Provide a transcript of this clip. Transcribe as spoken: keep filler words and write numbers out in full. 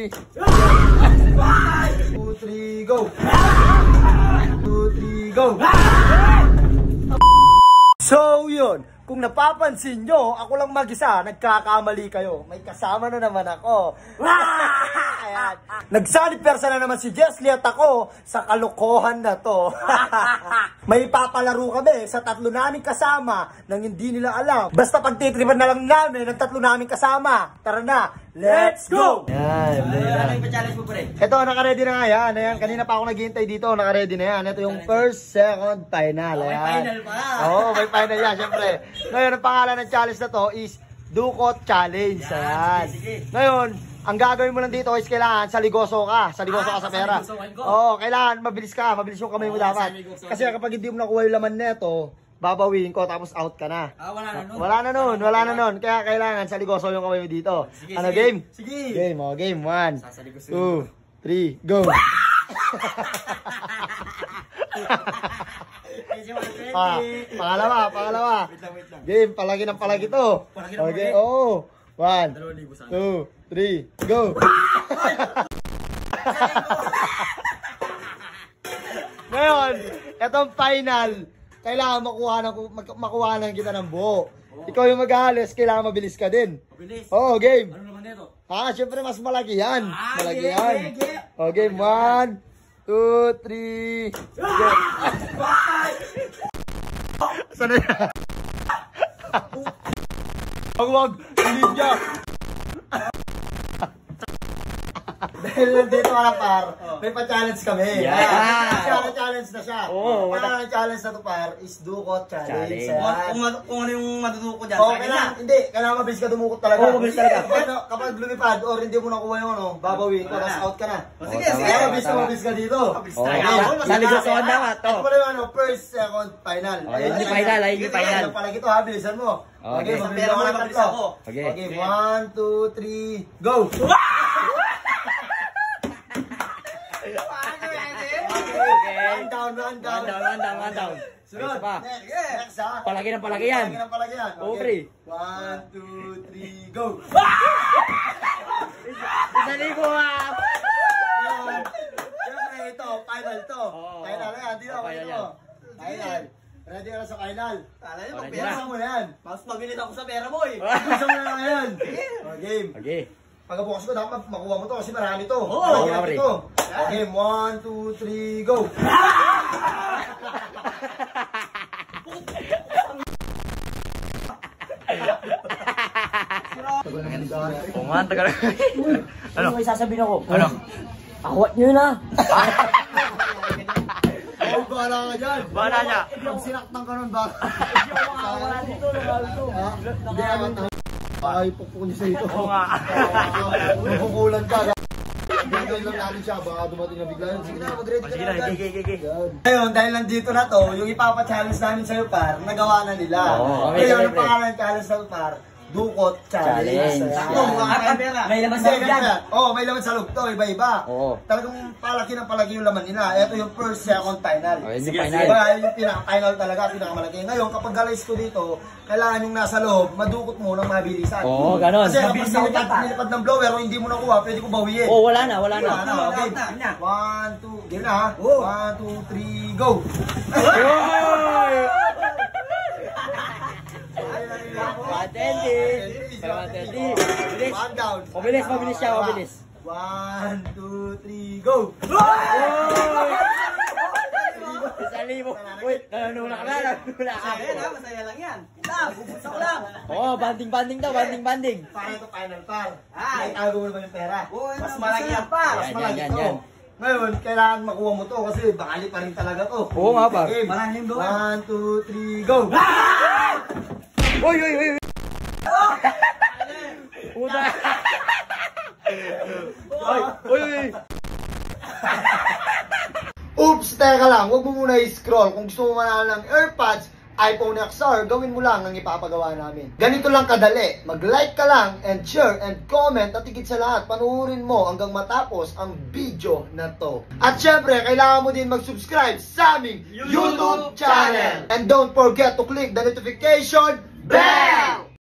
three. two, three, go! two, three, go! So yun, kung napapansin nyo, ako lang mag-isa, nagkakamali kayo. May kasama na naman ako. Ayan. Nagsanib persa na naman si Jesly at ako sa kalokohan na to. May papalaro kami sa tatlo naming kasama nang hindi nila alam. Basta pagtitripan na lang namin ng tatlo naming kasama. Tara na, let's go! Yan, Ano yung challenge mo pa rin? ito, naka-ready na nga yan. Ayan, kanina pa ako naghihintay dito, naka-ready na yan. Ito yung first, second, final. May Ayan. final pa. Oo, may final yan, syempre. Ngayon, ang pangalan ng challenge na to is Dukot Challenge. Ayan. Ngayon, ang gagawin mo lang dito is kailangan saligoso ka. Saligoso ka sa pera. Oo, kailangan mabilis ka. Mabilis yung kamay mo dapat. Kasi kapag hindi mo nakuha yung laman neto, babawiin ko tapos out ka na. Ah, wala na nun. Wala na nun, wala na nun. Kaya kailangan saligoso yung kamay mo dito. Sige, Ano, sige. game? Sige. Game, oh, game. One, Sasaligoso two, three, go. Ah, pangalawa, pangalawa. Wait lang, wait lang. Game, palagi ng palagi to. Palagi ng Okay, palagi? oo. One, Dalawang libo sana. two, three, go. Ngayon, etong final, kailangan makuha ng, makuha ng kita ng buo. Ikaw yung mag-aalis, kailangan mabilis ka din. Mabilis. Oo, game. Ano naman nito? Ah, syempre mas malaki yan. Ah, Malaki game, yan. game, game. O, game. One, two, three, go. Sana yan? Wag, wag. Hindi niya. Dahil nandito ka na, par, may pa-challenge kami. Yeah. Kaya challenge na siya. Oo, Parang ang challenge na to, par, is Dukot Challenge. Challenge. Kung, Ayan. kung, ano- kung ano yung matutuko dyan. Oo, sa akin kailangan, na. hindi, kailangan mabilis ka dumukot talaga. Oo, mabilis talaga. Kapag, kapag lumipad or hindi mo nakuha yung ano, babawin ko, Wala tapos na. out ka na. O, sige, tama. sige. Kaya mabilis ka, tama. mabilis ka dito. Mabilis Oo. talaga Okay. ako. Mas Saligosohan malaki. dapat to. Ito pala yung ano, first, second, final. Oh, yun yung final, ayun yung final. Yung palagi to ha, bilisan mo. Okay. Okay, mabilis Pero ako mo na mabilis tatlo. ako. Okay. Okay, one, two, three, go! One down, one down. One down, one down, one down. Sunod. Isa pa. Next, next ha. Palagi ng palagi yan. Palagi ng palagi yan. Oo, Okay. pre. One, two, three, go! Isang libo ah. Ngayon, Siyempre ito, final to. Oo. Final yan, di na, Final final yan. mo. Final. Ready ka na sa final. Kala niyo, Ready pera na. Bilisan mo na yan. Mas mabilis ako sa pera mo eh. Bilisan mo na lang yan. O, game. Okay. Pagkabukas ko, dapat makuha mo to kasi marami to. Oo, Marami oo, ito. Okay, one, two, three, go! Oo nga, tagal. Ano? May sasabihin ako. Ano? Awat nyo na. Oh, bahala ka dyan. Bahala niya. Pag sinaktan ka nun, baka. Wala dito, wala dito. Ha? Hindi naman na. Ay, pupukun niyo sa ito. Oo nga. Pupukulan ka. Bigyan lang namin siya, baka dumating na bigla yun. Sige na, mag-ready ka Sige na. na, agad. gigi, gigi. Yan. Ngayon, dahil nandito na to, yung ipapa-challenge namin sa'yo, par, nagawa na nila. Oo, Ngayon, kami, kami, ang pre. pangalan ng challenge na to, par, Dukot Challenge. Challenge. Sakto, Ayan. mga kamera. May laman Hindi, sa yan. ganyan. Oo, may laman sa loob to, iba-iba. Oo. Talagang palaki ng palaki yung laman nila. Ito yung first, second, final. Oh, yun yung Sige, final. Diba, yun yung pinaka-final talaga, pinakamalaki. Ngayon, kapag galis ko dito, kailangan yung nasa loob, madukot mo ng mabilisan. Oo, ganon. Kasi kapag Mabilis ako nilipad, dapat. nilipad ng blower o hindi mo nakuha, pwede ko bawiin. Oo, wala na, wala na. Wala na, okay. Wala na. One, two, game na ha. One, two, three, go! Patendi. Patendi. Bilis. One down. Mabilis, mabilis siya, mabilis. One, two, three, go! Isang libo. Uy, nanunula ka na, nanunula ka. Ayan ha, masaya lang yan. Ito, bubuksan ko lang. Oo, banding, banding daw, banding, banding. Para ito final par. Ay. May tago mo naman yung pera. Oo, Mas ano, malaki masaya yan pa. Mas Yan, malaki yan, to. yan. Ngayon, kailangan makuha mo to kasi bakali pa rin talaga to. Oo nga, par. Game. Marami yung blower. One, two, three, go! Uy, uy, uy. Puta. Uy, uy, uy. Oops, teka lang, huwag mo muna i-scroll. Kung gusto mo manalo ng AirPods, iPhone X R, gawin mo lang ang ipapagawa namin. Ganito lang kadali. Mag-like ka lang, and share, and comment, at higit sa lahat, panuorin mo hanggang matapos ang video na to. At syempre, kailangan mo din mag-subscribe sa aming YouTube channel. And don't forget to click the notification bell!